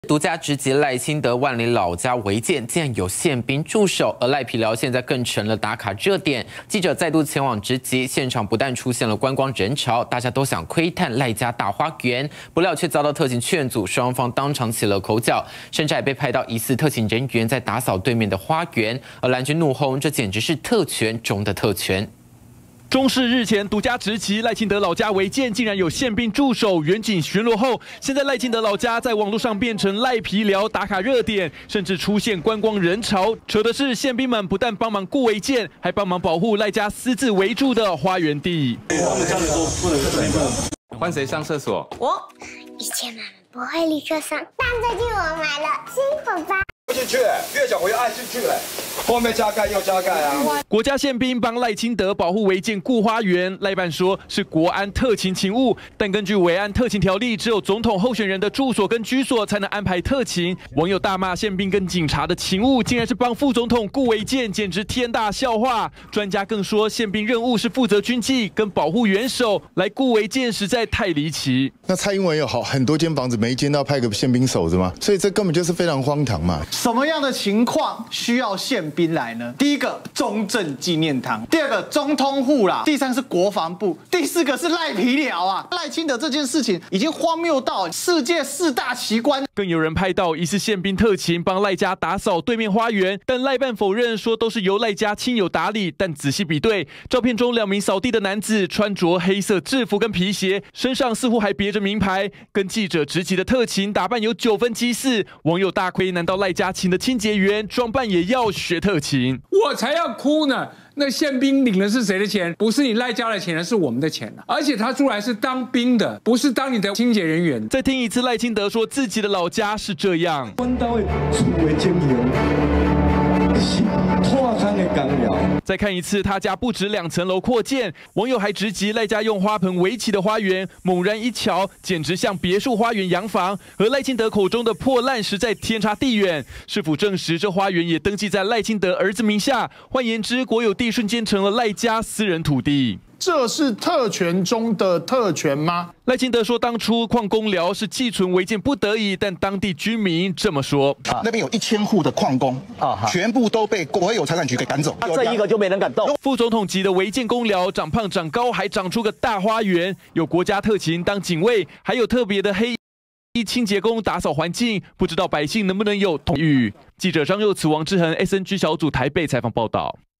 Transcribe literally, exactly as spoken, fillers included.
独家直击赖清德万里老家违建，竟然有宪兵驻守，而赖皮寮现在更成了打卡热点。记者再度前往直击现场，不但出现了观光人潮，大家都想窥探赖家大花园，不料却遭到特勤劝阻，双方当场起了口角，甚至还被拍到疑似特勤人员在打扫对面的花园，而蓝军怒轰，这简直是特权中的特权。 中视日前独家直击赖清德老家违建，竟然有宪兵驻守、远警巡逻后，现在赖清德老家在网络上变成赖皮寮打卡热点，甚至出现观光人潮。扯的是，宪兵们不但帮忙顾违建，还帮忙保护赖家私自围住的花园地。 他们家里说不能不能换谁上厕所？ 我以前妈妈不会立刻上，但最近我买了新手包。 进去，越想回按进去嘞，后面加盖又加盖啊！ 国家宪兵帮赖清德保护违建顾花园，赖办说是国安特勤勤务，但根据维安特勤条例，只有总统候选人的住所跟居所才能安排特勤。网友大骂宪兵跟警察的勤务竟然是帮副总统顾违建，简直天大笑话。专家更说，宪兵任务是负责军纪跟保护元首，来顾违建实在太离奇。 那蔡英文有好很多间房子，每一间都要派个宪兵守着嘛，所以这根本就是非常荒唐嘛。 什么样的情况需要宪兵来呢？第一个，中正纪念堂；第二个，中通户啦；第三是国防部；第四个是赖皮寮啊。赖清德这件事情已经荒谬到世界四大奇观。 更有人拍到疑似宪兵特勤帮赖家打扫对面花园，但赖办否认说都是由赖家亲友打理。但仔细比对，照片中两名扫地的男子穿着黑色制服跟皮鞋，身上似乎还别着名牌，跟记者直击的特勤打扮有九分之四。网友大亏，难道赖家请的清洁员装扮也要学特勤？ 我才要哭呢！那宪兵领的是谁的钱？不是你赖家的钱，是我们的钱。而且他出来是当兵的，不是当你的清洁人员。 再听一次赖清德说自己的老家是这样。再看一次他家不止两层楼扩建，网友还直击赖家用花盆围起的花园，猛然一瞧，简直像别墅花园洋房，和赖清德口中的破烂实在天差地远。是否证实这花园也登记在赖清德儿子名下？换言之，国有地瞬间成了赖家私人土地。 这是特权中的特权吗？ 赖清德说，当初矿工寮是寄存违建不得已，但当地居民这么说。 啊、那边有一千户的矿工啊，全部都被国有财产局给赶走， 啊、这一个就没人敢动。 副总统级的违建公寮，长胖长高，还长出个大花园，有国家特勤当警卫，还有特别的黑衣清洁工打扫环境，不知道百姓能不能有同意。记者张佑慈、王志恒 S N G 小组台北采访报道。